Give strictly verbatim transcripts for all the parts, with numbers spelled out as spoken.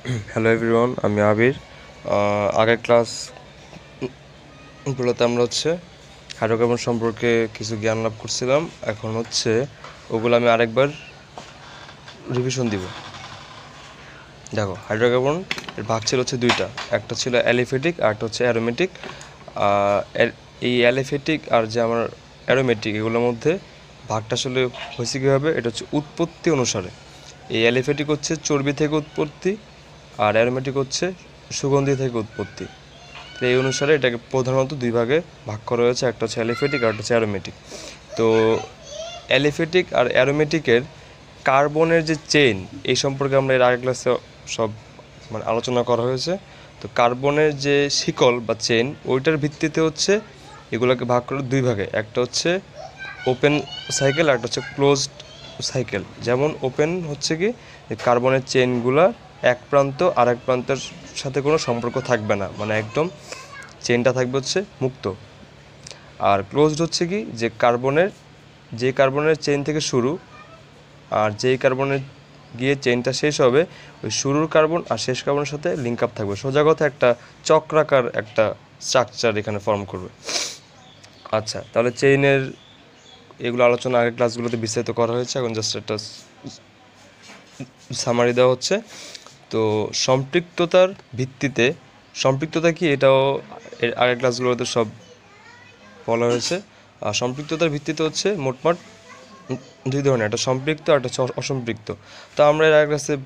Hello everyone, আমি আবির। আগের ক্লাসগুলোতে আমরা হচ্ছে হাইড্রোকার্বন সম্পর্কে কিছু জ্ঞান লাভ করছিলাম। এখন হচ্ছে ওগুলো আমি আরেকবার রিভিশন দিব। দেখো, হাইড্রোকার্বন এর ভাগ ছিল হচ্ছে দুইটা, একটা ছিল অ্যালিফেটিক আর একটা হচ্ছে অ্যারোমেটিক। এই অ্যালিফেটিক আর যে আমার অ্যারোমেটিক এগুলোর মধ্যে ভাগটা আসলে হয়েছে কীভাবে, এটা হচ্ছে উৎপত্তি অনুসারে। এই অ্যালিফেটিক হচ্ছে চর্বি থেকে উৎপত্তি আর অ্যারোমেটিক হচ্ছে সুগন্ধি থেকে উৎপত্তি। তো এই অনুসারে এটাকে প্রধানত দুই ভাগে ভাগ করা হয়েছে, একটা হচ্ছে অ্যালিফেটিক আর একটা হচ্ছে অ্যারোমেটিক। তো অ্যালিফেটিক আর অ্যারোমেটিকের কার্বনের যে চেইন, এই সম্পর্কে আমরা এর আগের ক্লাসে সব মানে আলোচনা করা হয়েছে। তো কার্বনের যে শিকল বা চেইন, ওইটার ভিত্তিতে হচ্ছে এগুলোকে ভাগ করে দুই ভাগে, একটা হচ্ছে ওপেন সাইকেল আর একটা হচ্ছে ক্লোজড সাইকেল। যেমন ওপেন হচ্ছে কি কার্বনের চেইনগুলো এক প্রান্ত আর এক প্রান্তের সাথে কোনো সম্পর্ক থাকবে না, মানে একদম চেইনটা থাকবে হচ্ছে মুক্ত। আর ক্লোজড হচ্ছে কি যে কার্বনের যে কার্বনের চেইন থেকে শুরু আর যেই কার্বনের গিয়ে চেইনটা শেষ হবে, ওই শুরুর কার্বন আর শেষ কার্বনের সাথে লিঙ্ক আপ থাকবে। সোজা কথা একটা চক্রাকার একটা স্ট্রাকচার এখানে ফর্ম করবে। আচ্ছা, তাহলে চেইনের এগুলো আলোচনা আগের ক্লাসগুলোতে বিস্তারিত করা হয়েছে, এখন জাস্ট একটা সামারি দেওয়া হচ্ছে। তো সম্পৃক্ততার ভিত্তিতে, সম্পৃক্ততা কি এটাও এর আগের ক্লাসগুলোতে সব বলা হয়েছে। আর সম্পৃক্ততার ভিত্তিতে হচ্ছে মোটমাট দুই ধরনের, একটা সম্পৃক্ত আর একটা অসম্পৃক্ত। তো আমরা এর আগের ক্লাসে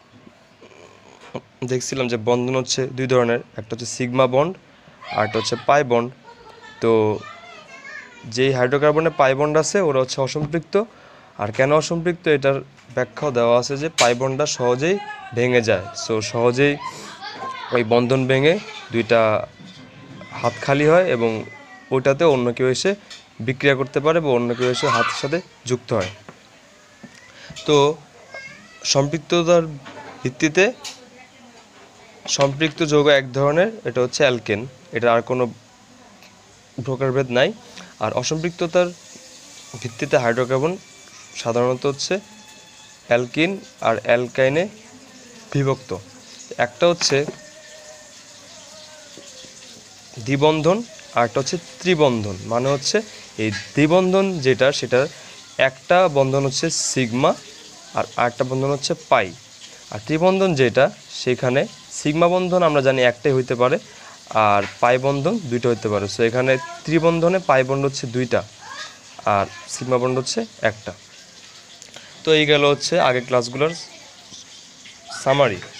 দেখছিলাম যে বন্ধন হচ্ছে দুই ধরনের, একটা হচ্ছে সিগমা বন্ড আর একটা হচ্ছে পাই বন্ড। তো যেই হাইড্রোকার্বনে পাই বন্ড আছে ওরা হচ্ছে অসম্পৃক্ত। আর কেন অসম্পৃক্ত এটার ব্যাখ্যাও দেওয়া আছে যে পাই বন্ডটা সহজেই ভেঙে যায়। সো সহজেই ওই বন্ধন ভেঙে দুইটা হাত খালি হয় এবং ওইটাতে অন্য কেউ এসে বিক্রিয়া করতে পারে বা অন্য কেউ এসে হাতের সাথে যুক্ত হয়। তো সম্পৃক্ততার ভিত্তিতে সম্পৃক্ত যৌগ এক ধরনের, এটা হচ্ছে অ্যালকেন, এটা আর কোনো প্রকারভেদ নাই। আর অসম্পৃক্ততার ভিত্তিতে হাইড্রোকার্বন সাধারণত হচ্ছে অ্যালকিন আর অ্যালকাইনে বিভক্ত। একটা হচ্ছে দ্বিবন্ধন আর একটা হচ্ছে ত্রিবন্ধন। মানে হচ্ছে এই দ্বিবন্ধন যেটা, সেটার একটা বন্ধন হচ্ছে সিগমা আর আরেকটা বন্ধন হচ্ছে পাই। আর ত্রিবন্ধন যেটা, সেখানে সিগমা বন্ধন আমরা জানি একটাই হইতে পারে আর পাই বন্ধন দুইটা হইতে পারে। সো এখানে ত্রিবন্ধনে পাই বন্ধন হচ্ছে দুইটা আর সিগমা বন্ধন হচ্ছে একটা। তো এই গেল হচ্ছে আগের ক্লাসগুলোর সামারি।